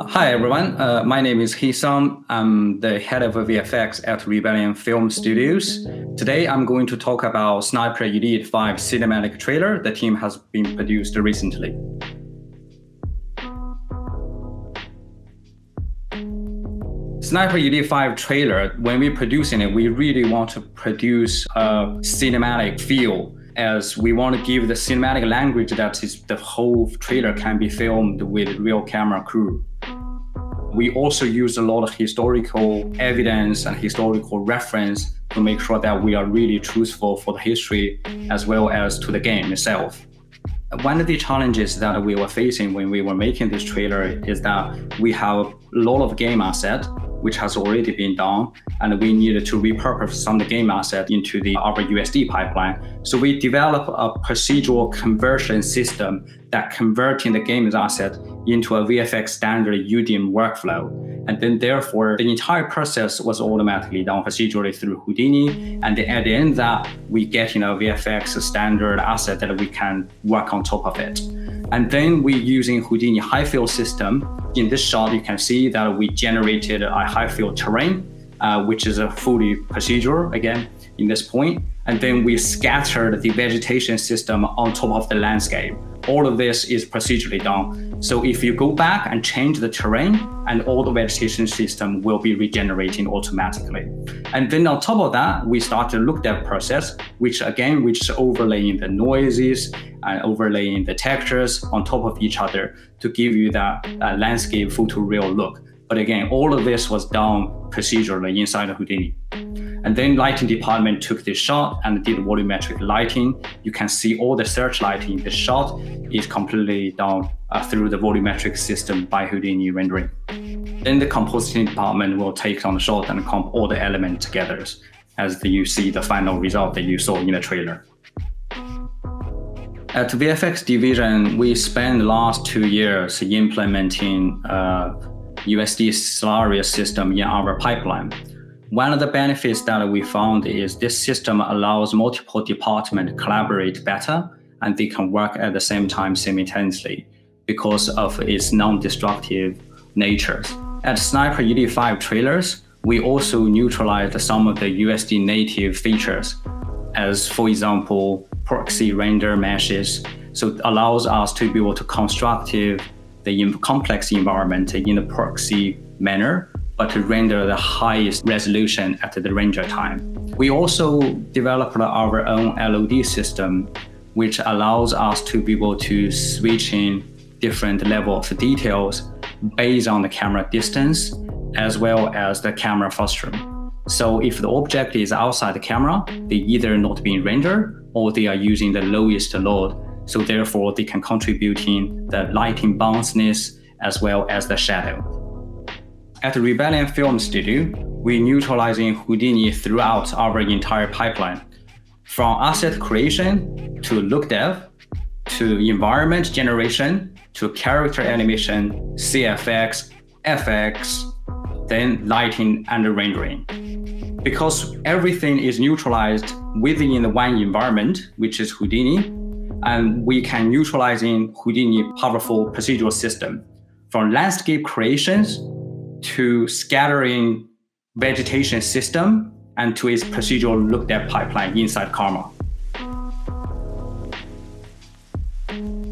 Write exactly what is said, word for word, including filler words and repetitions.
Hi everyone, uh, my name is Hisam. I'm the head of V F X at Rebellion Film Studios. Today I'm going to talk about Sniper Elite five cinematic trailer the team has been produced recently. Sniper Elite five trailer, when we're producing it, we really want to produce a cinematic feel, as we want to give the cinematic language that is the whole trailer can be filmed with real camera crew. We also use a lot of historical evidence and historical reference to make sure that we are really truthful for the history as well as to the game itself. One of the challenges that we were facing when we were making this trailer is that we have a lot of game asset which has already been done, and we needed to repurpose some of the game asset into the our U S D pipeline. So we developed a procedural conversion system that converting the game's asset into a V F X standard U D I M workflow. And then therefore, the entire process was automatically done procedurally through Houdini. And then at the end of that, we get, you know, V F X standard asset that we can work on top of it. And then we using Houdini high field system. In this shot, you can see that we generated a high field terrain, uh, which is a fully procedural again in this point. And then we scattered the vegetation system on top of the landscape. All of this is procedurally done. So if you go back and change the terrain, and all the vegetation system will be regenerating automatically. And then on top of that, we start the look dev process, which again, which is overlaying the noises and overlaying the textures on top of each other to give you that uh, landscape photoreal look. But again, all of this was done procedurally inside of Houdini. And then lighting department took this shot and did volumetric lighting. You can see all the search lighting in this shot is completely done uh, through the volumetric system by Houdini rendering. Then the compositing department will take on the shot and comp all the elements together as the, you see the final result that you saw in the trailer. At V F X division, we spent the last two years implementing uh, U S D scenario system in our pipeline. One of the benefits that we found is this system allows multiple departments to collaborate better, and they can work at the same time simultaneously because of its non-destructive nature. At Sniper Elite five trailers, we also neutralized some of the U S D native features, as for example, proxy render meshes. So it allows us to be able to construct the complex environment in a proxy manner, but to render the highest resolution at the render time. We also developed our own L O D system, which allows us to be able to switch in different level of details based on the camera distance, as well as the camera frustum. So if the object is outside the camera, they either not being rendered or they are using the lowest load. So therefore they can contribute in the lighting bounciness as well as the shadow. At Rebellion Film Studio, we're neutralizing Houdini throughout our entire pipeline. From asset creation to look dev, to environment generation, to character animation, C F X, F X, then lighting and rendering. Because everything is neutralized within the one environment, which is Houdini, and we can neutralize in Houdini powerful procedural system. From landscape creations to scattering vegetation system and to its procedural look dev pipeline inside Karma.